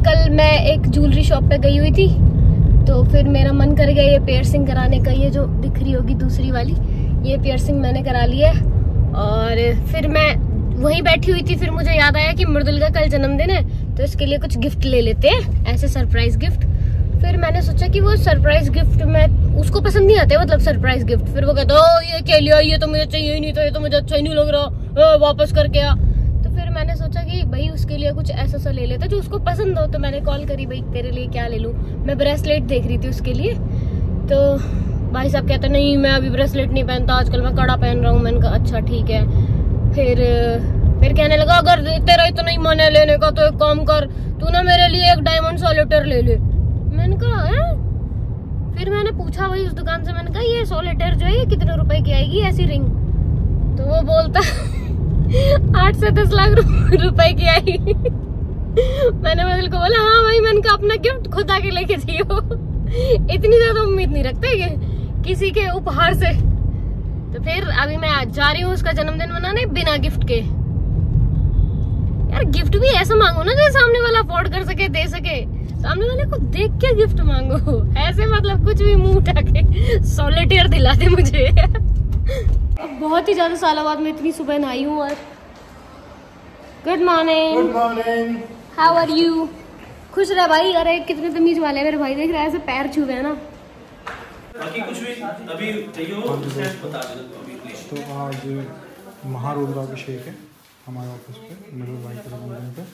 कल मैं एक ज्वेलरी शॉप पे गई हुई थी, तो फिर मेरा मन कर गया ये पियर्सिंग कराने का। ये जो दिख रही होगी दूसरी वाली, ये पियर्सिंग मैंने करा ली है। और फिर मैं वहीं बैठी हुई थी, फिर मुझे याद आया कि मृदुल का कल जन्मदिन है, तो इसके लिए कुछ गिफ्ट ले लेते हैं, ऐसे सरप्राइज गिफ्ट। फिर मैंने सोचा कि वो सरप्राइज गिफ्ट में उसको पसंद नहीं आते, मतलब सरप्राइज गिफ्ट। फिर वो कहता ओ ये क्या लिया, ये तो मुझे चाहिए ही नहीं था, ये तो मुझे अच्छा ही नहीं लग रहा, वापस करके आ। तो फिर मैंने सोचा कि भाई उसके लिए कुछ ऐसा सा ले लेते जो उसको पसंद हो। तो मैंने कॉल करी, भाई तेरे लिए क्या ले लूं। मैं ब्रेसलेट देख रही थी उसके लिए, तो भाई साहब कहते नहीं मैं अभी ब्रेसलेट नहीं पहनता, आजकल मैं कड़ा पहन रहा हूँ। मैंने कहा अच्छा ठीक है। फिर कहने लगा अगर तेरा इतना ही मन है लेने का तो एक काम कर, तू ना मेरे लिए एक डायमंड सॉलिटेयर ले ले। मैंने कहा है? फिर मैंने पूछा वही उस दुकान से, मैंने कहा ये सॉलिटेयर जो है ये कितने रुपए की आएगी ऐसी रिंग? तो वो बोलता 8 से 10 लाख रुपए की आई। मैंने मदल को बोला हाँ भाई, मैंने कहा अपना गिफ्ट खुद आके लेके जियो। इतनी ज्यादा उम्मीद नहीं रखते किसी के उपहार से। तो फिर अभी मैं आज जा रही हूँ उसका जन्मदिन मनाने बिना गिफ्ट के। यार गिफ्ट भी ऐसा मांगो ना जो सामने वाला अफोर्ड कर सके, दे सके। सामने वाले को देख के गिफ्ट मांगो, ऐसे मतलब कुछ भी मुंह उठा के सॉलिटेयर दिला दे मुझे। अब बहुत ही ज्यादा सालों बाद मैं इतनी सुबह नहाई हूँ। और good morning. Good morning, how are you? खुश रहे भाई। अरे कितने तमीज वाले मेरे भाई, देख रहे हैं ऐसे पैर छुए है ना। बाकी कुछ भी अभी चाहिए हो तो बता दो अभी प्लीज। तो आज महारुद्राभिषेक है हमारे ऑफिस पे, मेरे भाई के जन्मदिन पे।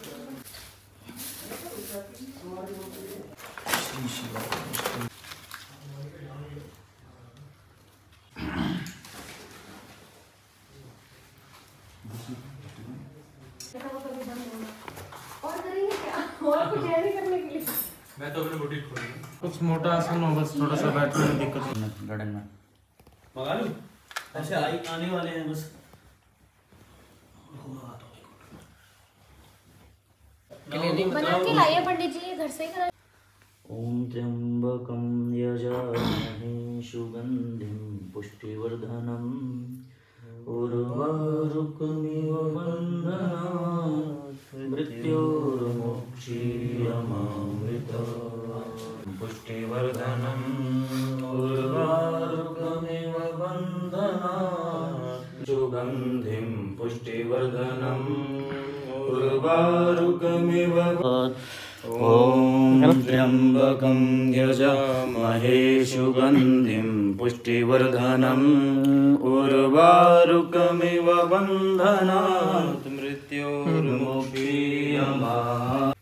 मैं तो अपने बुटीक खोल लूं। कुछ मोटा आसन हो, बस थोड़ा सा बैठने में दिक्कत हो गार्डन में। मंगा लूं? ऐसे आने वाले हैं बस। बना के लाइए पंडित जी, घर से ही कराए। ओम त्र्यंबकं यजामहे सुगंधिं पुष्टिवर्धनम् उर्वारुकमिव बन्धनात् मृत्योर्मुक्षीयमामृतात् पुष्टिवर्धनम् उर्वारुकमिव बन्धनात् सुगन्धिं पुष्टिवर्धनम् उर्वारुकमिव। ओम त्र्यंबकं यजामहे सुगंधिं पुष्टिवर्धनम् उर्वारुकमिव बन्धनात् मृत्योर्मुक्षीयमामृतात्।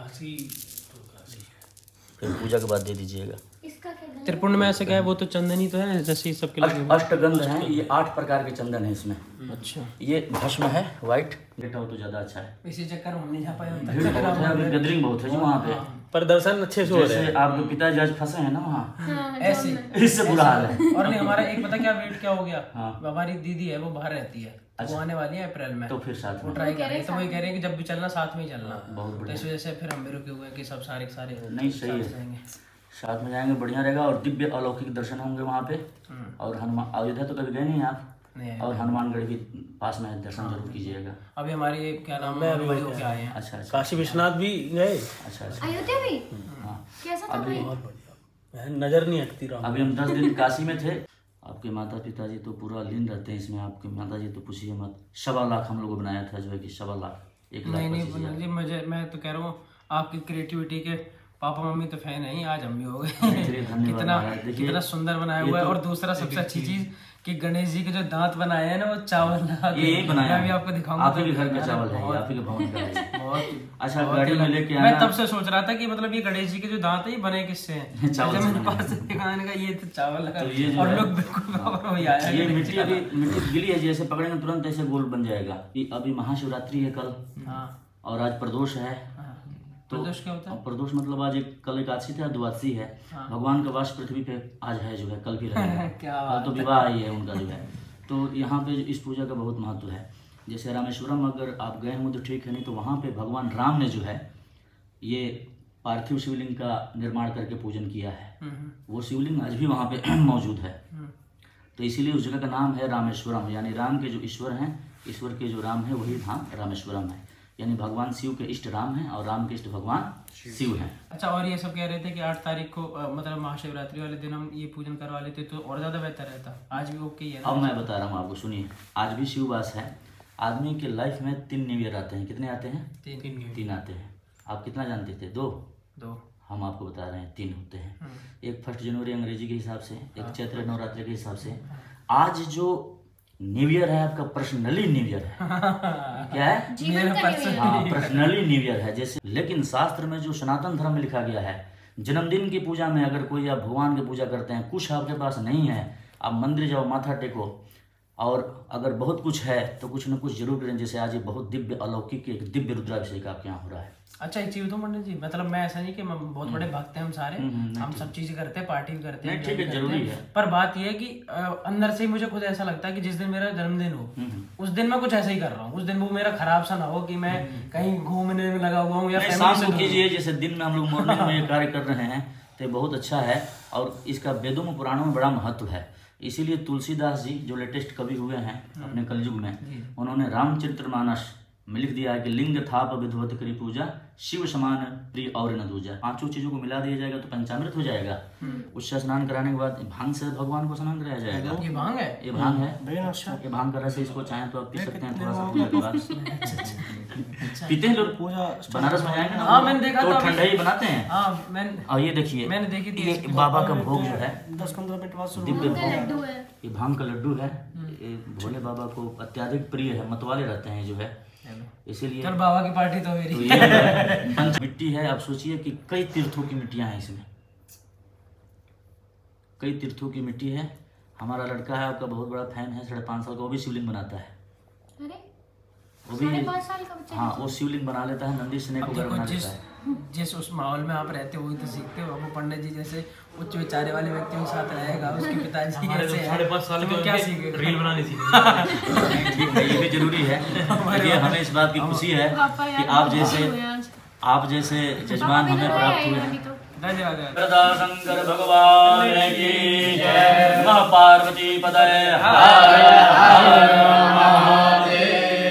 फिर पूजा के बाद दे दीजिएगा। त्रिपुंड में ऐसे क्या है, वो तो चंदन ही तो है जैसे सबके लिए। अष्टगंध हैं, ये 8 प्रकार के चंदन है इसमें। अच्छा, ये भस्म है व्हाइट, बेटा हो तो ज्यादा अच्छा है। इसी चक्कर में हम नहीं जा पाए। भीड़ बहुत है, अभी गैदरिंग बहुत है जी वहाँ पे। पर दर्शन अच्छे से हो रहे हैं। आपके पिताजी आज फंसे हैं ना वहाँ, ऐसे इससे बुरा हाल है। और नहीं हमारा एक पता क्या वेट क्या हो गया। हाँ। हमारी दीदी है वो बाहर रहती है, वो आने वाली है अप्रैल में। तो फिर साथ वो में ट्राई कर रहे हैं, तो वही कह रहे हैं कि जब भी चलना साथ में ही चलना। बहुत तो बढ़िया। इस वजह से फिर हम भी रुके हुए हैं कि सब सारे नहीं सही है, साथ में जाएंगे बढ़िया रहेगा। और दिव्य अलौकिक दर्शन होंगे वहाँ पे। और हनुमान अयोध्या तो कभी गए नहीं आप? नहीं। और हनुमानगढ़ भी पास में है, दर्शन जरूर कीजिएगा। अभी हमारी क्या नाम है, अभी होके आए हैं। अच्छा अच्छा, काशी विश्वनाथ भी गए। अच्छा अच्छा। अयोध्या भी हाँ कैसा था अभी बढ़िया, नजर नहीं हटती रहा। अभी हम 10 दिन काशी में थे। आपके माता पिताजी तो पूरा लीन रहते हैं इसमें। आपके माता जी तो पूछिए मत। 1.25 लाख हम लोग को बनाया था, जो है कि 1.25 लाख, 1,25,000। नहीं मुझे, मैं तो कह रहा हूँ आपकी क्रिएटिविटी के पापा मम्मी तो फैन है, आज हम भी हो गए। कितना सुंदर बनाया हुआ है। और दूसरा सबसे अच्छी चीज कि गणेश जी के जो दांत बनाए हैं ना, वो चावल ये बनाया, मैं भी आपको दिखाऊंगा। आप ही के घर का चावल है, आप ही के भवन का है। बहुत अच्छा, गाड़ी में लेके आना। मैं तब से सोच रहा था कि मतलब ये गणेश जी के जो दांत है ये बने किससे हैं। चावल जब मेरे पास दिखाने का ये तो चावल लगा, तो ये और लोग बिल्कुल वही आया। ये मिट्टी अभी मिट्टी गिली है, जैसे पकड़ेंगे तुरंत ऐसे गोल बन जाएगा। अभी महाशिवरात्रि है कल, और आज प्रदोष है। तो प्रदोष क्या होता है? प्रदोष मतलब आज कल एकादशी था, द्वादशी है। भगवान का वास पृथ्वी पे आज है, जो है कल भी रहेगा। क्या तो विवाह ही है उनका जो है। तो यहाँ पे इस पूजा का बहुत महत्व है। जैसे रामेश्वरम अगर आप गए हों तो ठीक है, नहीं तो वहाँ पे भगवान राम ने जो है ये पार्थिव शिवलिंग का निर्माण करके पूजन किया है। वो शिवलिंग आज भी वहाँ पे मौजूद है। तो इसीलिए उस जगह का नाम है रामेश्वरम, यानी राम के जो ईश्वर हैं, ईश्वर के जो राम है वही धाम रामेश्वरम है। यानी भगवान शिव के इष्ट राम हैं और राम के इष्ट भगवान शिव हैं। अच्छा, और ये सब कह रहे थे कि 8 तारीख को मतलब महाशिवरात्रि वाले दिन हम ये पूजन करवा लेते तो और ज्यादा बेहतर रहता। आज भी ओके है ना? अब मैं बता रहा हूँ आपको, सुनिए। आज भी शिववास है। आदमी के लाइफ में 3 न्यू ईयर आते हैं। कितने आते हैं? 3 आते हैं। आप कितना जानते थे? 2 हम आपको बता रहे हैं 3 होते हैं। एक 1 जनवरी अंग्रेजी के हिसाब से, एक चैत्र नवरात्रि के हिसाब से। आज जो न्यू ईयर है आपका पर्सनली न्यू ईयर है। क्या है? हाँ, पर्सनली न्यू ईयर है जैसे। लेकिन शास्त्र में जो सनातन धर्म में लिखा गया है, जन्मदिन की पूजा में अगर कोई आप भगवान की पूजा करते हैं, कुछ आपके पास नहीं है, आप मंदिर जाओ, माथा टेको, और अगर बहुत कुछ है तो कुछ न कुछ जरूर करें। जैसे आज ये बहुत दिव्य अलौकिक एक दिव्य रुद्राभिषेक आपके यहाँ हो रहा है। अच्छा, एक चीज तो पंडित जी, मतलब मैं ऐसा नहीं कि हम बहुत बड़े भक्त हैं, हम सारे हम सब चीजें करते हैं, पार्टी भी करते हैं, ठीक है, जरूरी है। पर बात यह है कि अंदर से मुझे खुद ऐसा लगता है कि जिस दिन मेरा जन्मदिन हो उस दिन मैं कुछ ऐसा ही कर रहा हूँ। उस दिन वो मेरा खराब सा ना हो कि मैं कहीं घूमने में लगा हुआ हूँ या शाम को कीजिए। जैसे दिन में हम लोग मॉर्निंग में ये कार्य कर रहे हैं तो बहुत अच्छा है, और इसका वेदों में पुराणों में बड़ा महत्व है। इसीलिए तुलसीदास जी जो लेटेस्ट कवि हुए हैं अपने कलयुग में, उन्होंने रामचरितमानस में लिख दिया है कि लिंग थाप विधवत करी पूजा, शिव समान प्रिय और न दूजा। 5 चीजों को मिला दिया जाएगा तो पंचामृत हो जाएगा। उससे स्नान कराने के बाद भांग से भगवान को स्नान कराया जाएगा। ये भांग है? ये भांग है। ये भाग का रस है। इसको चाहे तो आप पी सकते हैं थोड़ा सा पूजा के बाद। पीते हैं लोग। पूजा बनारस में जाएंगे ना, हाँ मैंने देखा तो ठंडा ही बनाते हैं। हाँ मैंने, और ये देखिए, मैंने देखी थी, ये बाबा का भोग जो है 10-15 मिनट बाद दिव्य भोग, ये भांग का लड्डू है। ये भोले बाबा को अत्याधिक प्रिय है, मतवाले रहते हैं जो है, इसीलिए। चल बाबा की पार्टी तो मेरी। तो ये पंच मिट्टी है। आप सोचिए कि कई तीर्थों की मिट्टियां हैं इसमें, कई तीर्थों की मिट्टी है। हमारा लड़का है आपका बहुत बड़ा फैन है, 5.5 साल का, वो भी शिवलिंग बनाता है। वो भी 5 साल का बच्चा? हाँ, वो शिवलिंग बना लेता है, नंदी स्नेक वगैरह बना लेता है। जिस उस माहौल में आप रहते हो वही तो सीखते हो। वो पंडित जी जैसे उच्च विचारे वाले व्यक्तियों के साथ रहेगा, उसके पिताजी कैसे हैं, 5.5 साल के क्या सीखेगा? रील बनानी सीखी। ठीक है, ये भी जरूरी है। ये हमें इस बात की खुशी है कि आप जैसे जजमान हमें प्राप्त हुए हैं। धन्यवाद। शंकर भगवान की जय। पार्वती पतये हर हर महादेव।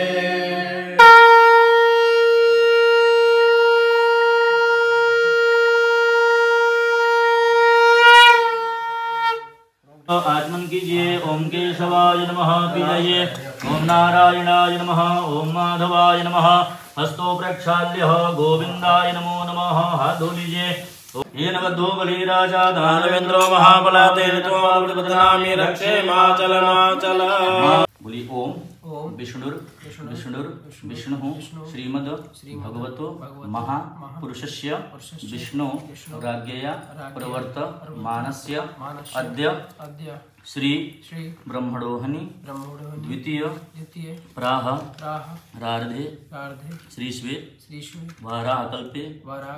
आचमन कीजिए। ओम केशवाय नमः कीजिए, ओम नारायणाय नमः, ओम माधवाय नमः। हस्तो प्रक्षाल्य गोविंदाय नमो नमः। हाथ धो लीजिए। येन बद्धो बलि राजा दानवेंद्रो महाबलाते त्वं रक्षे माचल। बोलिए ओम विष्णुर विष्णु श्रीमद भगवतो महापुरुषस्य विष्णु राज्ञया प्रवर्त मानस्य अद्य श्री ब्रह्मणोहनि द्वितीय प्राह रार्धे श्रीश्वे वाराकल्पे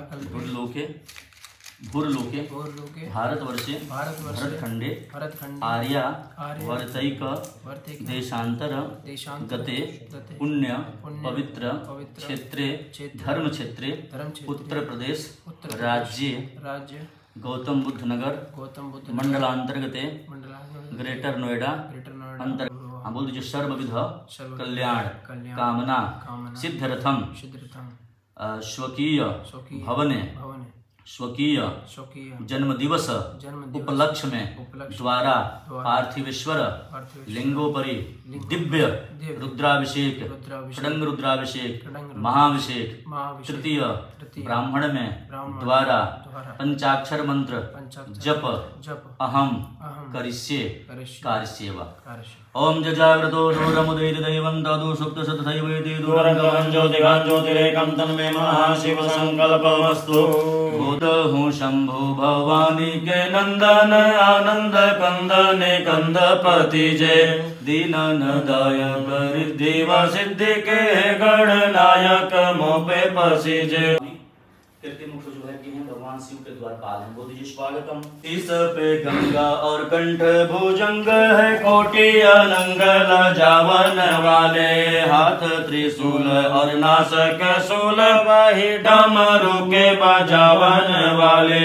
भूर्लोके भारतवर्षे भरतखंडे आर्या वर्तैक देशांतर गते पुण्य पवित्र क्षेत्रे धर्म क्षेत्रे उत्तर प्रदेश राज्य गौतम बुद्ध नगर मंडलांतर्गते ग्रेटर नोएडा अंतर बोल दीजिए सर्वविध कल्याण कामना सिद्धरथम स्वकीय भवने स्वकीय जन्म दिवस उपलक्ष्य में द्वारा पार्थिवेश्वर लिंगोपरि दिव्य रुद्राभिषेक षडंग रुद्राभिषेक महाभिषेक तृतीय ब्राह्मण में द्वारा पंचाक्षर मंत्र जप अहम करिष्ये कार्यस्येव। ओम जजाग्रतो नूरमुदैत दैवं तदु सुप्त सतथैवेति दूरंगं ज्योतिगां ज्योतिरेकं तन्मे महाशिव संकल्पमस्तु। बोधहूँ शंभु भवानी के नंदन आनंद कंदने कंदपति जय। दीनन दायक रिद्धि व सिद्धि के गणनायक मोपे पसी जय। मुख जो है कि हैं भगवान शिव के द्वारपाल हैं। बोलिए स्वागतम। इस पे गंगा और कंठ भुजंग है, कोटि अनंग लजावन वाले, हाथ त्रिशूल और नासक शूल, वही डमरू के बजावन वाले।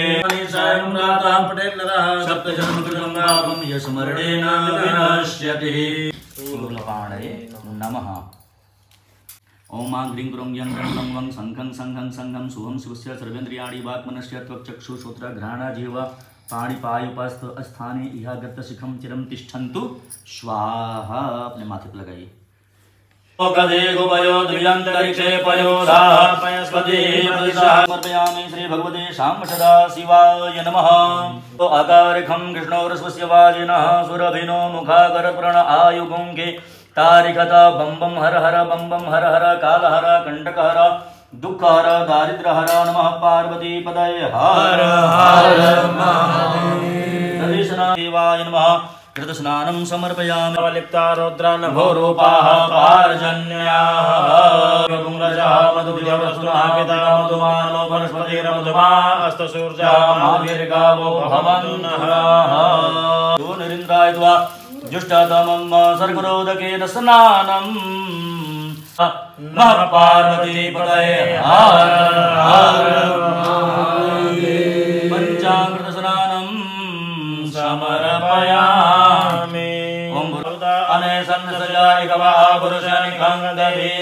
सप्त जन्म कृतंगापम यस्मरणेन विनश्यति। नमः। ओम मां ह्रीं क्रों यं लं लं वं शंखं शंखं शंखं शुभं शिवस्य सर्वेन्द्रियाणि वाक्मनस्य त्वक्चक्षु श्रोत्र घ्राण जिह्व पाणिपायुपस्थ स्थाने इह गतशिखं चिरं तिष्ठन्तु स्वाहा। अपने माथे पर लगाइए। कदे गोपयो द्विजंतरिक्षे पयोधाः पयस्पति समर्पयामि श्री भगवते शाम सदा शिवाय नमः। तो आकारखं कृष्णौरस्वस्य वाजिनः सुरभिनो मुखाकर प्रण आयुगुंके तारिकता बम बम हर हर बम बम हर हर काल हर कंटक हर दुख हर दारिद्र हर नमः पार्वती पदये हर हर महादेव। शिवाय नमः। कृतस्नानं समर्पयामि। लिप्ता रुद्रा नभो रूपाः पार्जन्याः गुंरजः मधुदिवसुनः पिता मधुमानो वनस्पतिर्मधुमा अस्तसूर्यः मार्गेर्गावो भवन्नः यो नरेन्द्राय त्वा जुष्टतमं सर्गरोदकेन स्नानं नमः पार्वती पदये हर हर महादेव। पंचामृत स्नानं समर्पयामि। ओम अनेसन सजाय गवा पुरुषनिखं दधि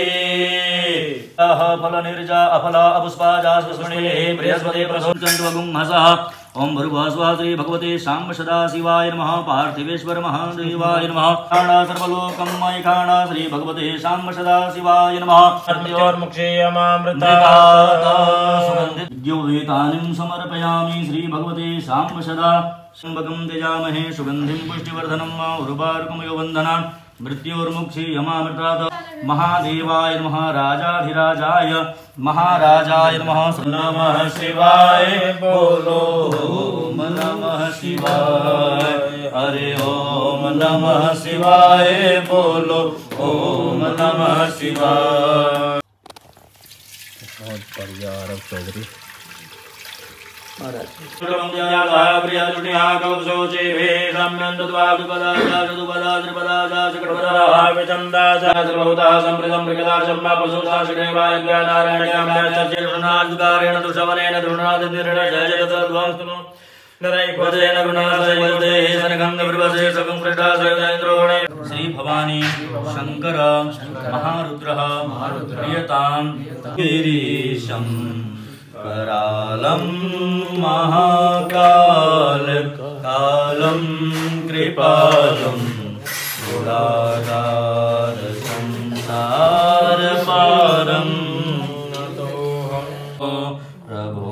अह फल निर्जा अफला अपुष्पाजा सुस्मणे बृहस्पति प्रसोचन्द्वगुंहसः। ओम भर्गवस्वा श्री भगवते शाम सदा शिवाय नमः। पार्थिवेश्वर महादेवाय नमः। खाणा सर्वलोकं मयि खाणा श्री भगवते शाम सदा शिवाय नमः। सुगन्धिं समर्पयामि श्री भगवते शाम सदा शंभगं त्यजामहे सुगन्धिं पुष्टिवर्धनं उर्वारुकमयो वन्दना मृत्योर्मुक्षीयमामृतात्। महादेवाय नमः। राजाधिराजाय महाराजाय नमः। नमः शिवाय बोलो ओम नमः शिवाय। हरे ओम नमः शिवाय बोलो ओम नमः शिवाय। बहुत बढ़िया आरव चौधरी श्री भवानी शंकर महारुद्रः प्रियतां गिरीशं करालं महाकाल कालं कृपालं गुणागार संसार पारं प्रभो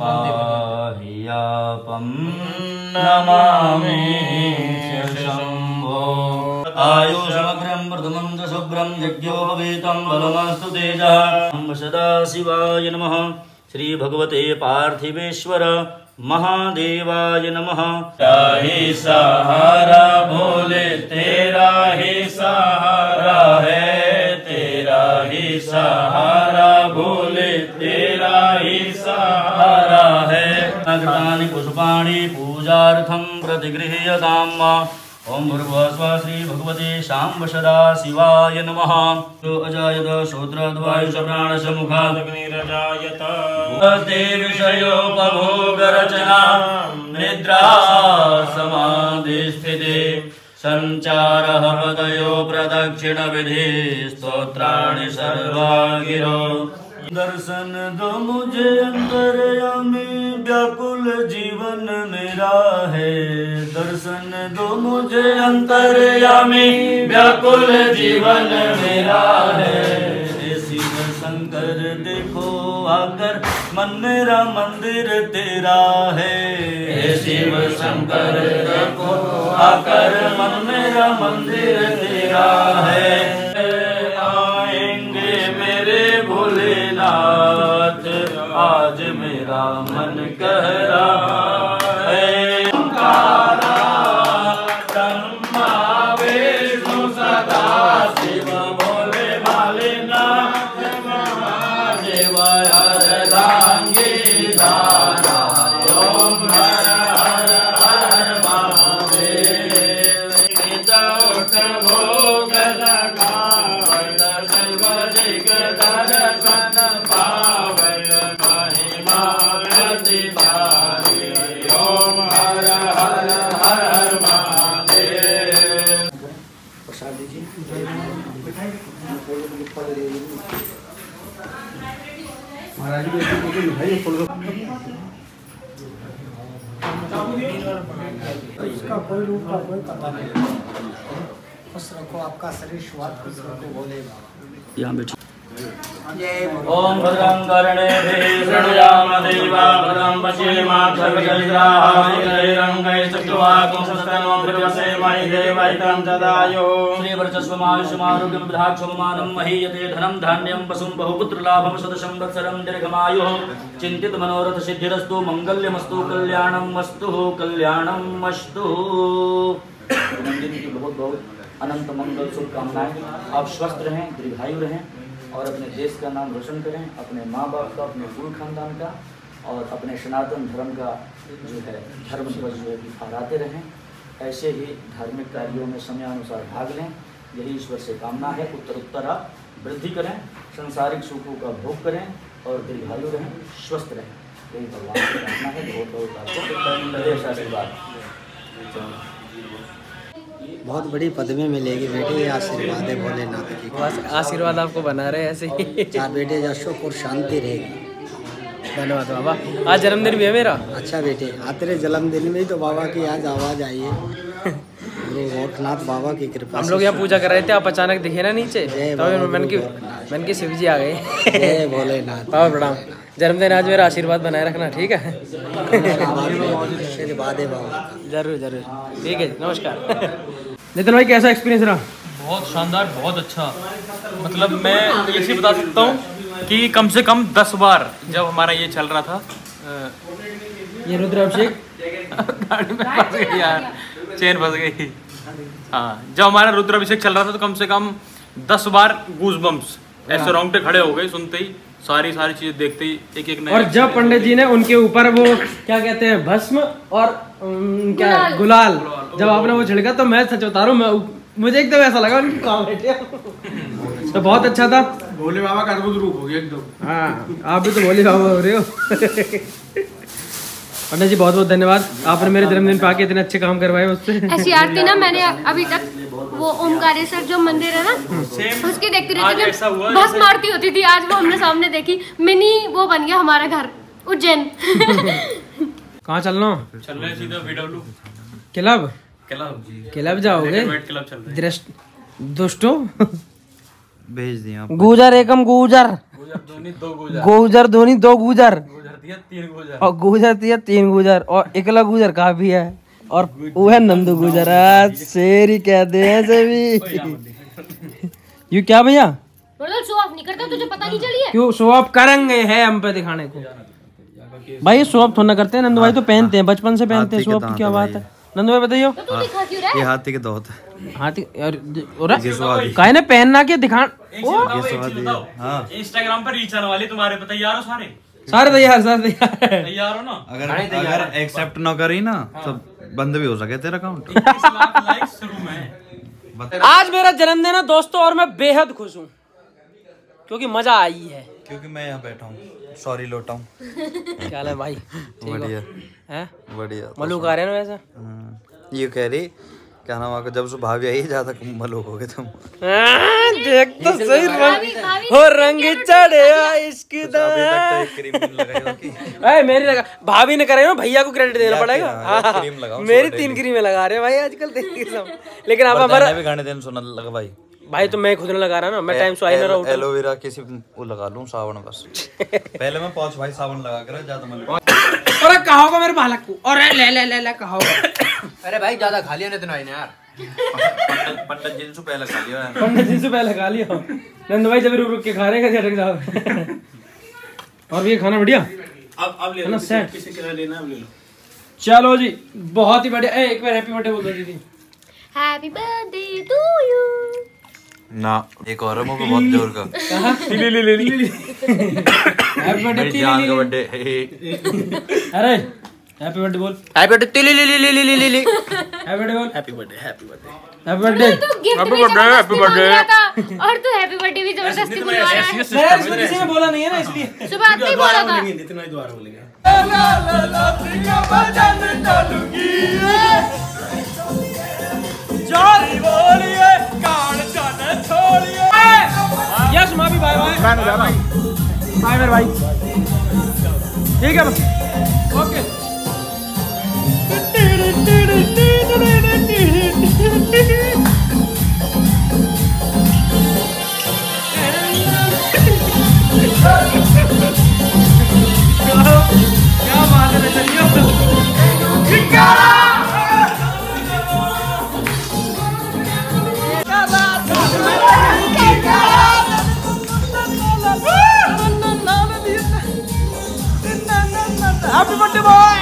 पाहियापं नमामि शंभो। आयुषमग्रं प्रथमं च शुभ्रं यज्ञोपवीतं बलमस्तु तेजः। सदा शिवाय नमः। श्री भगवते पार्थिवेश्वर महादेवाय नमः। तेरा ही सहारा भोले तेरा ही सहारा है, तेरा ही सहारा भोले तेरा ही सहारा है। अग्राणि पुष्पाणि पूजार्थं प्रतिगृह्यताम्। ओम भूर्भुवस्व श्री भगवते शाम्ब सदा शिवाय नमः। जो अजायत श्रोत्रद्वायुष प्राणश मुखादग्निरजायत ते विषयोपभोग रचना निद्रा समाधि स्थिते संचारः पदयो प्रदक्षिण विधि स्तोत्राणि सर्वा गिरो। दर्शन दो मुझे अंतर्यामी व्याकुल जीवन मेरा है। दर्शन दो मुझे अंतर्यामी व्याकुल जीवन मेरा है। शिव शंकर देखो आकर मन मेरा मंदिर तेरा है। शिव शंकर देखो आकर मन मेरा मंदिर तेरा है। आएंगे मेरे भोलेनाथ आज मेरा मन कह रहा है। ओंकारा ब्रह्मा विष्णु सदा शिव भोले भालेनाथ महादेव अर्धांगी धारा। ओम हर हर हर महादेव। उठ भोग लगा दर्शन पावन महिमा प्रतिभारी। ओम हर हर हर महादेव। प्रसाद दीजिए। इसका कोई रूप का कोई पता नहीं। खुश रखो, आपका शरीर स्वास्थ्य खुश रखो, भोले बाबा। यहाँ बैठिए। ओम भद्रं कर्णेभिः शृणुयाम देवा भद्रं पश्येमाक्षभिर्यजत्राः स्थिरैरङ्गैश्चक्षुवाकुंसस्तनो बृहस्पतिर्महि देवैतं तदायो श्रीवर्चस्वमायुष्यमारोग्यमबधाक्षमानं महीयते धनं धान्यं पशुं बहुपुत्रलाभं शतशं वत्सरं दीर्घमायुः चिन्तित मनोरथ सिद्धिरस्तु मंगल्यमस्तु कल्याणमस्तु कल्याणमस्तु। जन्मदिन की बहुत बहुत अनंत मंगल शुभकामनाएं। आप स्वस्थ रहें, दीर्घायु रहें और अपने देश का नाम रोशन करें, अपने माँ बाप का, अपने कुल खानदान का और अपने सनातन धर्म का जो है धर्म ध्वज जो है फहराते रहें। ऐसे ही धार्मिक कार्यों में समयानुसार भाग लें, यही ईश्वर से कामना है। उत्तर आप वृद्धि करें, संसारिक सुखों का भोग करें और दीर्घायु रहें, स्वस्थ रहें, यही भगवान की कामना है। बहुत बहुत आपको आशीर्वाद। बहुत बड़ी पदवी मिलेगी बेटे, ये आशीर्वाद है भोलेनाथ की। बस आशीर्वाद आपको बना रहे ऐसे ही। चार बेटे जा सुख और शांति रहेगी। धन्यवाद बाबा। आज जन्मदिन भी है मेरा। अच्छा बेटे, तेरे जन्मदिन में ही तो बाबा की आज आवाज़ आई है। गुरु गोरखनाथ बाबा की कृपा। हम लोग यहाँ पूजा कर रहे थे, आप अचानक दिखे ना नीचे, तो मैंने की शिव जी आ गए। जय भोलेनाथ। बाबा प्रणाम। जन्मदिन आज मेरा आशीर्वाद बनाए रखना, ठीक है? आशीर्वाद है बाबा। जरूर जरूर, ठीक है। नमस्कार। नितिन भाई कैसा एक्सपीरियंस रहा? बहुत शानदार, बहुत अच्छा। मतलब मैं ऐसे बता सकता हूँ कि कम से कम 10 बार जब हमारा ये चल रहा था ये रुद्राभिषेक गाड़ी में फंस गई यार, चेन फंस गई। हाँ, जब हमारा रुद्राभिषेक चल रहा था तो कम से कम 10 बार गूज बम्स ऐसे रोंगटे खड़े हो गए सुनते ही, सारी चीजें देखते ही एक एक। और जब पंडित जी ने उनके ऊपर वो क्या कहते हैं भस्म और क्या गुलाल जब आपने वो छिड़का तो मैं सच बता रहा हूँ, मुझे एकदम ऐसा लगा उनकी कहाँ बैठे तो बहुत अच्छा था। भोले बाबा का अद्भुत रूप हो गया एकदम। हाँ, आप भी तो भोले बाबा हो रहे हो। पंडित जी बहुत बहुत धन्यवाद, आपने मेरे जन्मदिन पे आके इतने अच्छे काम करवाए मुझसे। ऐसी आरती ना मैंने अभी तक वो ओमकारेश्वर जो मंदिर है ना उसकी देखती रहती थी, बस मारती होती थी। आज वो हमने सामने देखी, मिनी वो बन गया हमारा घर उज्जैन। कहाँ चलना? चल रहे सीधा VW क्लब। क्लब जाओगे? क्लब चल रहे हैं। दोस्तों भेज दिया गुजर एकम गुजर गुजर धोनी 2 गुजर और गुजर दिया 3 गुजर और एकला गुजर काफी है और वो है नंदू गुजर। शेर ही कहते हैं सभी। यू क्या भैया शो ऑफ नहीं करता, तुझे पता नहीं चली है? क्यों शो ऑफ करेंगे है हम पे दिखाने को? भाई शो ऑफ थोड़ा करते हैं, नंदू भाई तो पहनते हैं, बचपन से पहनते हैं। शो ऑफ की क्या बात है? नंदू भाई बताइयो। ये हाथी के दांत है। हाथी काहे ने पहनना के दिखा। इंस्टाग्राम पर रीच आने वाली तुम्हारे पे तैयार हो? सारे तैयार हो ना? अगर एक्सेप्ट ना करी ना तो बंद भी हो सके तेरा अकाउंट। 21 लाख लाइक्स शुरू में। आज मेरा जन्मदिन है दोस्तों और मैं बेहद खुश हूँ क्योंकि मजा आई है। क्योंकि मैं यहाँ बैठा हूँ, सॉरी लोटा हूँ। क्या है भाई? बढ़िया है, बढ़िया। मलूक आ रहे हैं ना वैसा? ये कह रही क्या नाम आपका, जब से भाभी आई ज्यादा मलूक हो गए तुम। देख तो सही रंग हो, रंग चढ़िया इश्क दा। मेरी लगा, भाभी ने करे ना, भैया को क्रेडिट देना पड़ेगा। मेरी 3 क्रीमें लगा रहे हैं भाई आजकल। लेकिन आप हमारा भी गाने देने सुना लगा भाई तो मैं खुद ने लगा रहा ना, मैं टाइम से आई ना रहा हूँ। एलोवेरा किसी वो लगा लूं, सावन बस। पहले मैं पहुंच भाई सावन लगा कर ज्यादा मलूक। अरे कहो को मेरे बालक को, और ले कहो। अरे भाई ज्यादा खा लिया नहीं तो यार। पंडित जी से पहले खा लिया। पंडित जी से पहले खा लिया। नंद भाई जब रुक के खा रहे हैं झटक जाओ। और ये खाना बढ़िया अब ले लो, किसी के लेना अब ले लो। चलो जी, बहुत ही बढ़िया। एक बार हैप्पी बर्थडे बोल दो दीदी। Happy birthday to you. ना एक और है मुझे बहुत जोर का। ले हैप्पी बर्थडे जान का बर्थडे। अरे हैप्पी बर्थडे बोल। हैप्पी बर्थडे हैप्पी बर्थडे बोल। Happy birthday happy birthday happy birthday happy birthday. और तू हैप्पी बर्थडे भी जबरदस्ती बुलवा रहा है। मैं किसी ने बोला नहीं है ना, इसलिए सुबह आपने ही बोला था। इतना ही दोबारा बोलेंगे। यस माँ भी बाय बाय। बाय मेरे भाई। ठीक है ओके। क्या बात है, चलिए हैप्पी बर्थडे बॉय।